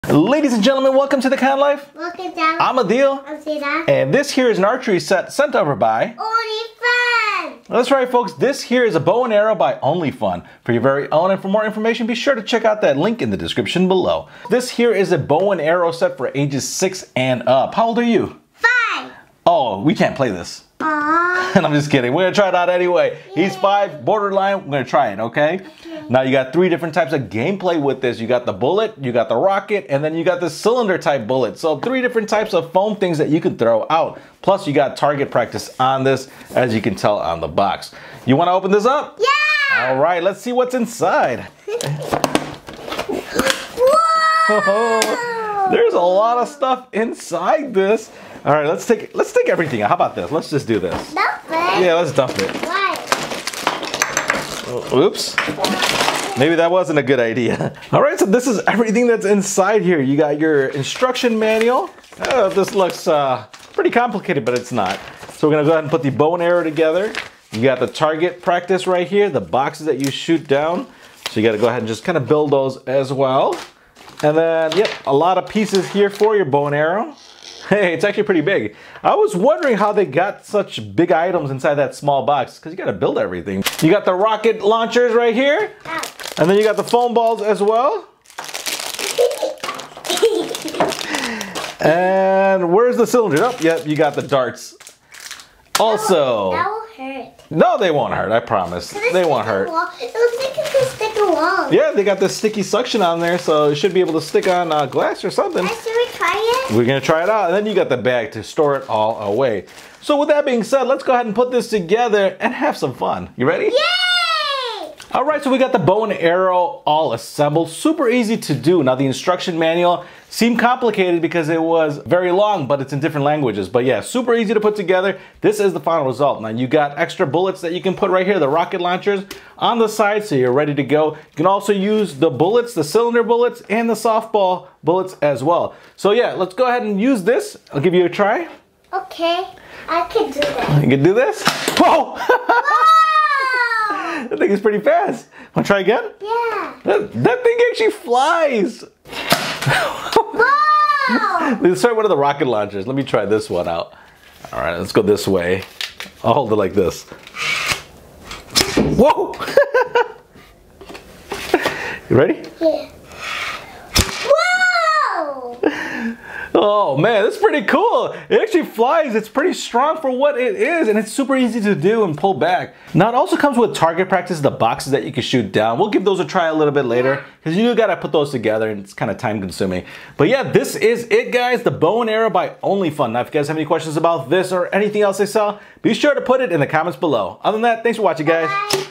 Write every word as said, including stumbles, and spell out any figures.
Ladies and gentlemen, welcome to the Can Life. Welcome down. I'm Adil. I'm Sita. And this here is an archery set sent over by OnlyFun. That's right, folks. This here is a bow and arrow by OnlyFun for your very own. And for more information, be sure to check out that link in the description below. This here is a bow and arrow set for ages six and up. How old are you? Five. Oh, we can't play this. Aww. And I'm just kidding. We're gonna try it out anyway. Yay. He's five, borderline. We're gonna try it, okay? okay? Now you got three different types of gameplay with this. You got the bullet, you got the rocket, and then you got the cylinder type bullet. So three different types of foam things that you can throw out. Plus you got target practice on this, as you can tell on the box. You wanna open this up? Yeah! All right, let's see what's inside. Whoa! There's a lot of stuff inside this. All right, let's take let's take everything out. How about this? Let's just do this. Dump it. Yeah, let's dump it. Why? Oh, oops. Maybe that wasn't a good idea. All right, so this is everything that's inside here. You got your instruction manual. Oh, this looks uh, pretty complicated, but it's not. So we're gonna go ahead and put the bow and arrow together. You got the target practice right here, the boxes that you shoot down. So you gotta go ahead and just kind of build those as well. And then, yep, a lot of pieces here for your bow and arrow. Hey, it's actually pretty big. I was wondering how they got such big items inside that small box, because you got to build everything. You got the rocket launchers right here, and then you got the foam balls as well. And where's the cylinder? Oh, yep, you got the darts. Also, That will hurt. No, they won't hurt, I promise. They won't hurt. It looks like it can stick along. Yeah, they got this sticky suction on there, so it should be able to stick on uh, glass or something. Should we try it? We're gonna try it out, and then you got the bag to store it all away. So with that being said, let's go ahead and put this together and have some fun. You ready? Yay! All right, so we got the bow and arrow all assembled. Super easy to do. Now the instruction manual seemed complicated because it was very long, but it's in different languages. But yeah, super easy to put together. This is the final result. Now you got extra bullets that you can put right here, the rocket launchers on the side, so you're ready to go. You can also use the bullets, the cylinder bullets, and the softball bullets as well. So yeah, let's go ahead and use this. I'll give you a try. Okay, I can do that. You can do this? Whoa! Whoa! That thing is pretty fast. Want to try again? Yeah. That, that thing actually flies. Whoa! Let's try one of the rocket launchers. Let me try this one out. All right, let's go this way. I'll hold it like this. Whoa! You ready? Yeah. Whoa! Oh man, that's pretty cool. It actually flies. It's pretty strong for what it is, and it's super easy to do and pull back. Now it also comes with target practice, the boxes that you can shoot down. We'll give those a try a little bit later, because you gotta put those together and it's kind of time consuming. But yeah, this is it, guys. The bow and arrow by OnlyFun. Now if you guys have any questions about this or anything else I saw, be sure to put it in the comments below. Other than that, thanks for watching, guys. Bye.